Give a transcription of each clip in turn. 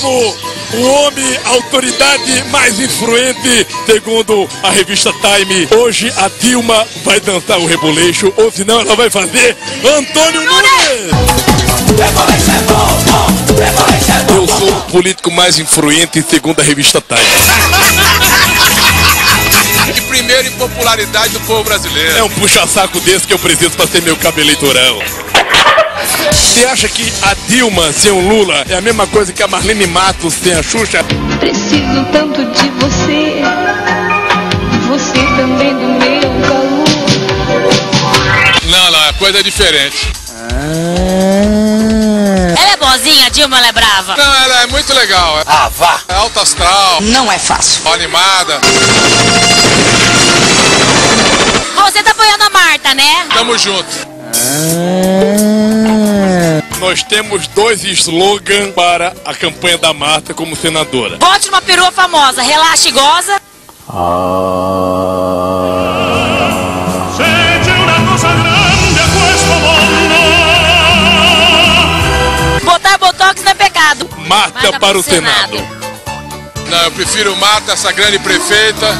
novo, o homem, a autoridade mais influente, segundo a revista Time. Hoje a Dilma vai dançar o Reboleixo, ou senão ela vai fazer Antônio Nunes. Eu sou o político mais influente, segundo a revista Time. De primeiro em popularidade do povo brasileiro. É um puxa-saco desse que eu preciso para ser meu cabo eleitoral. Você acha que a Dilma sem o Lula é a mesma coisa que a Marlene Matos sem a Xuxa? Preciso tanto de você, você também do meu calor. Não, a coisa é diferente. Ela é boazinha, a Dilma, ela é brava? Não, ela é muito legal. Ah, vá! É alta astral. Não é fácil. Animada. Você tá apoiando a Marta, né? Tamo junto. Nós temos 2 slogans para a campanha da Marta como senadora. Bote uma perua famosa, relaxa e goza. Botar botox não é pecado. Marta para o Senado. Não, eu prefiro Marta, essa grande prefeita.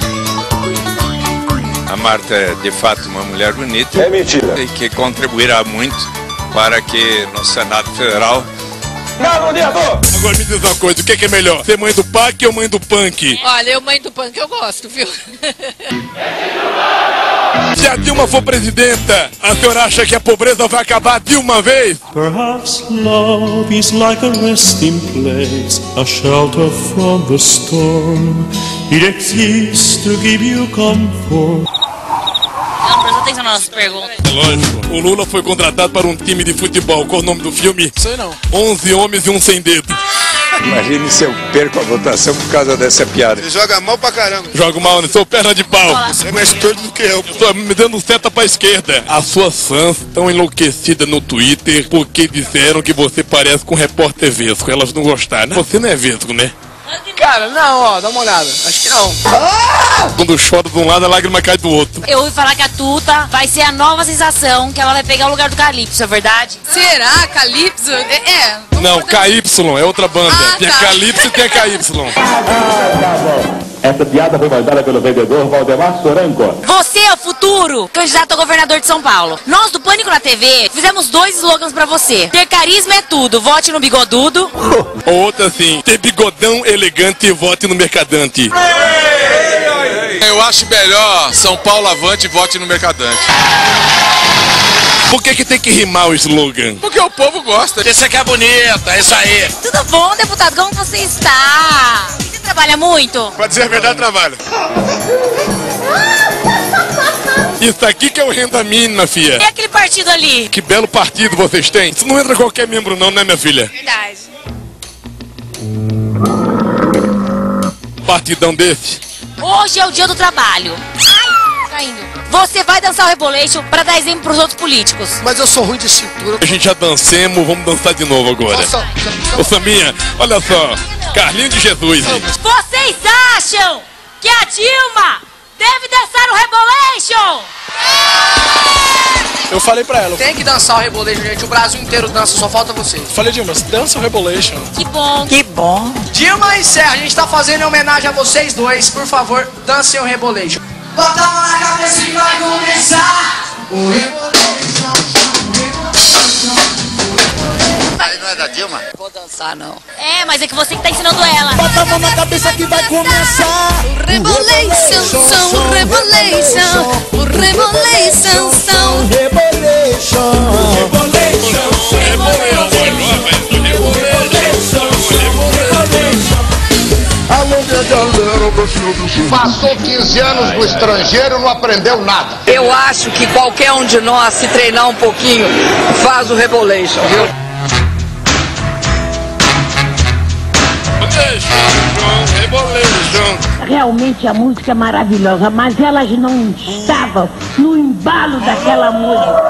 A Marta é de fato uma mulher bonita. É mentira. E que contribuirá muito para que no Senado Federal. Agora me diz uma coisa, o que é melhor? Ser mãe do PAC ou mãe do punk? Olha, eu mãe do punk eu gosto, viu? Se a Dilma for presidenta, a senhora acha que a pobreza vai acabar de uma vez? Perhaps love is like a resting place, a shelter from the storm. It exists to give you comfort. Não, presta atenção nas nossas perguntas. Lógico. O Lula foi contratado para um time de futebol. Qual o nome do filme? Sei não. 11 homens e um sem dedo. Imagine se eu perco a votação por causa dessa piada. Você joga mal pra caramba. Jogo mal, né? Sou perna de pau. Você é mais torto do que eu. Estou me dando seta pra esquerda. As suas fãs estão enlouquecidas no Twitter porque disseram que você parece com um repórter vesgo. Elas não gostaram, né? Você não é vesgo, né? Cara, não, ó, dá uma olhada. Acho que não. Quando chora de um lado, a lágrima cai do outro. Eu ouvi falar que a Tuta vai ser a nova sensação, que ela vai pegar o lugar do Calypso, é verdade? Será? Calypso? Não, KY é outra banda. Tem a Calypso e tem a KY. Essa piada foi mandada pelo vendedor Valdemar Sorango. Você é o futuro candidato a governador de São Paulo. Nós do Pânico na TV fizemos 2 slogans pra você. Ter carisma é tudo, vote no bigodudo. Outra assim, ter bigodão elegante e vote no mercadante. Eu acho melhor São Paulo avante e vote no mercadante. Por que tem que rimar o slogan? Porque o povo gosta. Esse aqui é bonito, é isso aí. Tudo bom, deputado? Como você está? Você trabalha muito? Pra dizer a verdade, trabalho. Isso aqui que é o renda mínima, filha. E aquele partido ali? Que belo partido vocês têm. Isso não entra qualquer membro não, né, minha filha? Verdade. Partidão desse. Hoje é o dia do trabalho. Ai, caindo. Você vai dançar o Rebolation pra dar exemplo pros outros políticos. Mas eu sou ruim de cintura. A gente já dancemos, vamos dançar de novo agora. Nossa, Ô Saminha, olha só. Carlinho de Jesus. Vocês acham que a Dilma deve dançar o Rebolation? eu falei pra ela. Tem que dançar o Rebolation, gente. O Brasil inteiro dança, só falta vocês. Falei, Dilma, dança o Rebolation. Que bom. Que bom. Dilma e Serra, a gente tá fazendo em homenagem a vocês dois. Por favor, dancem o Rebolation. Bota a mão na cabeça e vai começar o Rebolation. Aí não é da Dilma? Vou dançar, não. É, mas é que você que tá ensinando ela. Bota a mão na cabeça que vai começar. O Rebolation, são o Rebolation. O Rebolation, são. Rebolation. Passou 15 anos no estrangeiro, não aprendeu nada. Eu acho que qualquer um de nós, se treinar um pouquinho, faz o Rebolation, viu? Realmente a música é maravilhosa, mas elas não estavam no embalo daquela música.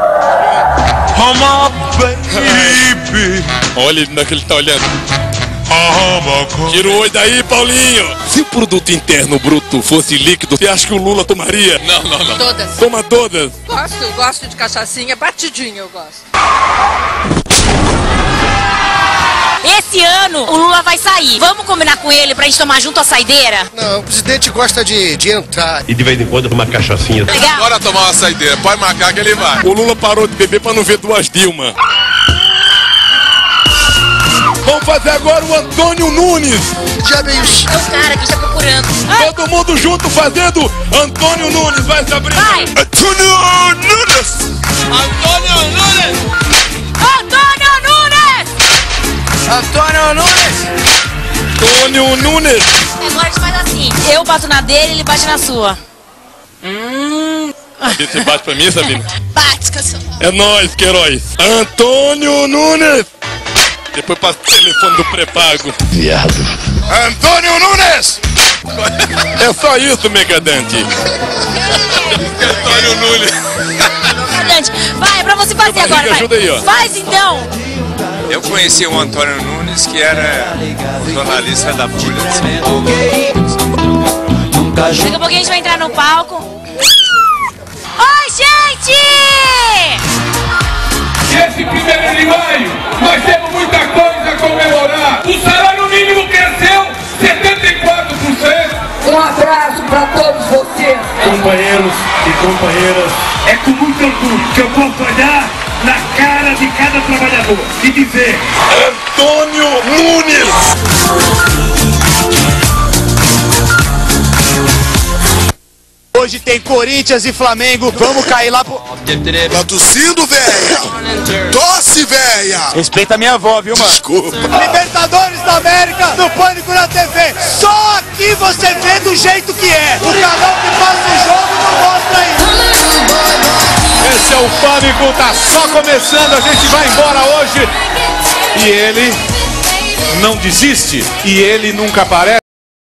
Baby. Olha ele onde é que ele tá olhando. Tira o olho daí, Paulinho. Se o produto interno bruto fosse líquido, você acha que o Lula tomaria? Não, não, não. Todas. Toma todas. Gosto de cachaçinha, batidinha eu gosto. Esse ano o Lula vai sair. Vamos combinar com ele pra gente tomar junto a saideira? Não, o presidente gosta de entrar. E de vez em quando uma cachaçinha. Legal. Bora tomar uma saideira. Pode marcar que ele vai. O Lula parou de beber pra não ver duas Dilma. Vamos fazer agora o Antônio Nunes. Já veio. É o cara que está procurando. Todo mundo junto fazendo Antônio Nunes. Vai, Sabrina. Vai. Antônio Nunes. Antônio Nunes! Antônio Nunes! Antônio Nunes! Antônio Nunes. Agora a gente faz assim. Eu bato na dele, ele bate na sua. Você bate pra mim, Sabrina? Bate, cachorro. É nóis, Queiroz. Antônio Nunes. Depois passa o telefone do pré-pago. Viado. Antônio Nunes. É só isso, Megadante. Antônio Nunes. Vai, é pra você fazer Barriga, agora. Vai. ajuda aí, ó. Faz então. Eu conheci o Antônio Nunes, que era jornalista da Folha de São Paulo. Daqui a pouquinho a gente vai entrar no palco. Oi, gente! Esse 1º de maio, nós temos muita coisa a comemorar. O salário mínimo cresceu 74%. Um abraço pra todos vocês. Companheiros e companheiras, é com muito orgulho que eu posso olhar na cara de cada trabalhador e dizer: Antônio Nunes. Hoje tem Corinthians e Flamengo, vamos cair lá pro... Tá tossindo, velha? Tosse, velha! Respeita a minha avó, viu, mano? Desculpa. Libertadores da América, no Pânico na TV. Só aqui você vê do jeito que é. O canal que passa o jogo não mostra isso. Esse é o Pânico, tá só começando, a gente vai embora hoje. E ele não desiste, e ele nunca aparece.